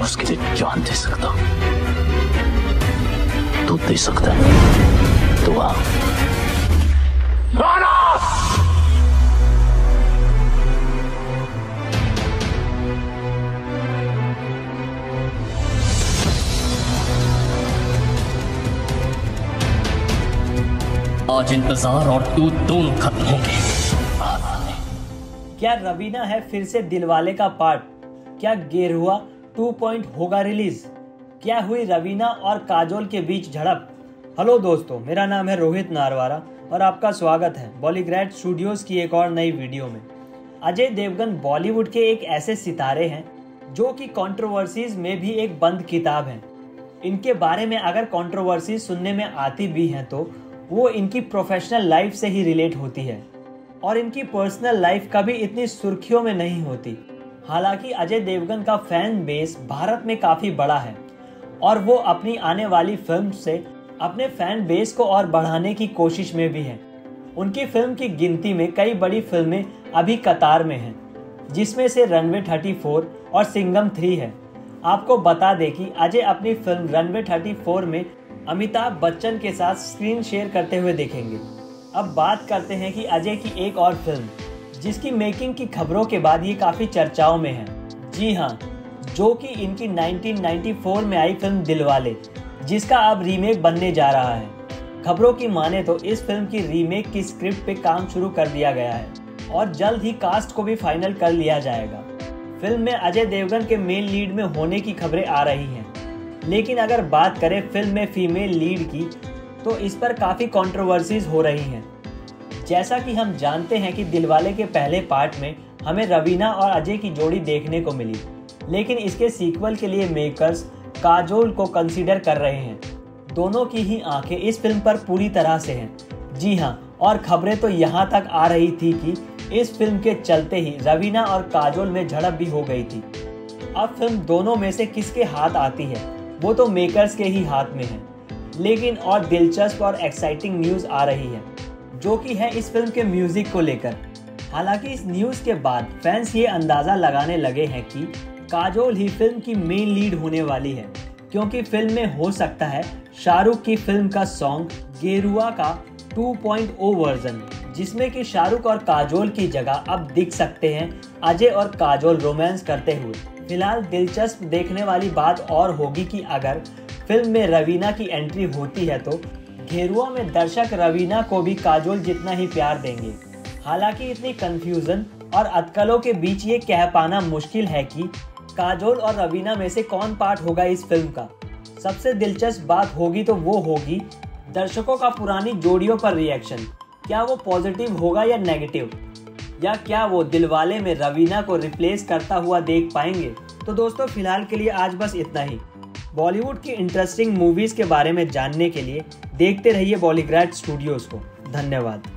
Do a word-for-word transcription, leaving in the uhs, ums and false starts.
उसके लिए जान दे सकता हूं। तू दे सकता है तो आ। आज इंतजार और तू दोनों खत्म होंगे। क्या रवीना है फिर से दिलवाले का पार्ट? क्या गेरुआ टू पॉइंट होगा रिलीज? क्या हुई रवीना और काजोल के बीच झड़प? हेलो दोस्तों, मेरा नाम है रोहित नारवारा और आपका स्वागत है बॉलीग्रैड स्टूडियोज की एक और नई वीडियो में। अजय देवगन बॉलीवुड के एक ऐसे सितारे हैं जो कि कंट्रोवर्सीज में भी एक बंद किताब हैं। इनके बारे में अगर कंट्रोवर्सीज सुनने में आती भी हैं तो वो इनकी प्रोफेशनल लाइफ से ही रिलेट होती है और इनकी पर्सनल लाइफ कभी इतनी सुर्खियों में नहीं होती। हालांकि अजय देवगन का फैन बेस भारत में काफ़ी बड़ा है और वो अपनी आने वाली फिल्म से अपने फैन बेस को और बढ़ाने की कोशिश में भी है। उनकी फिल्म की गिनती में कई बड़ी फिल्में अभी कतार में हैं, जिसमें से रनवे थर्टी फोर और सिंघम थ्री है। आपको बता दें कि अजय अपनी फिल्म रनवे थर्टी फोर में अमिताभ बच्चन के साथ स्क्रीन शेयर करते हुए देखेंगे। अब बात करते हैं कि अजय की एक और फिल्म जिसकी मेकिंग की खबरों के बाद ये काफ़ी चर्चाओं में है। जी हाँ, जो कि इनकी नाइनटीन नाइंटी फोर में आई फिल्म दिलवाले, जिसका अब रीमेक बनने जा रहा है। खबरों की माने तो इस फिल्म की रीमेक की स्क्रिप्ट पे काम शुरू कर दिया गया है और जल्द ही कास्ट को भी फाइनल कर लिया जाएगा। फिल्म में अजय देवगन के मेन लीड में होने की खबरें आ रही हैं, लेकिन अगर बात करें फिल्म में फीमेल लीड की तो इस पर काफ़ी कंट्रोवर्सीज हो रही हैं। जैसा कि हम जानते हैं कि दिलवाले के पहले पार्ट में हमें रवीना और अजय की जोड़ी देखने को मिली, लेकिन इसके सीक्वल के लिए मेकर्स काजोल को कंसीडर कर रहे हैं। दोनों की ही आंखें इस फिल्म पर पूरी तरह से हैं। जी हाँ, और खबरें तो यहाँ तक आ रही थी कि इस फिल्म के चलते ही रवीना और काजोल में झड़प भी हो गई थी। अब फिल्म दोनों में से किसके हाथ आती है वो तो मेकर्स के ही हाथ में है। लेकिन और दिलचस्प और एक्साइटिंग न्यूज़ आ रही है, जो कि है इस फिल्म के म्यूजिक को लेकर। हालांकि इस न्यूज़ के बाद फैंस ये अंदाज़ा लगाने लगे हैं कि काजोल ही फिल्म की मेन लीड होने वाली है, क्योंकि फिल्म में हो सकता है शाहरुख की फिल्म का सॉन्ग गेरुआ का टू पॉइंट ओ वर्जन, जिसमें कि शाहरुख और काजोल की जगह अब दिख सकते हैं अजय और काजोल रोमांस करते हुए। फिलहाल दिलचस्प देखने वाली बात और होगी कि अगर फिल्म में रवीना की एंट्री होती है तो गेरुआ में दर्शक रवीना को भी काजोल जितना ही प्यार देंगे। हालांकि इतनी कंफ्यूजन और अटकलों के बीच ये कह पाना मुश्किल है कि काजोल और रवीना में से कौन पार्ट होगा इस फिल्म का। सबसे दिलचस्प बात होगी तो वो होगी दर्शकों का पुरानी जोड़ियों पर रिएक्शन। क्या वो पॉजिटिव होगा या नेगेटिव, या क्या वो दिलवाले में रवीना को रिप्लेस करता हुआ देख पाएंगे। तो दोस्तों, फिलहाल के लिए आज बस इतना ही। बॉलीवुड की इंटरेस्टिंग मूवीज़ के बारे में जानने के लिए देखते रहिए बॉलीग्रैड स्टूडियोज़ को। धन्यवाद।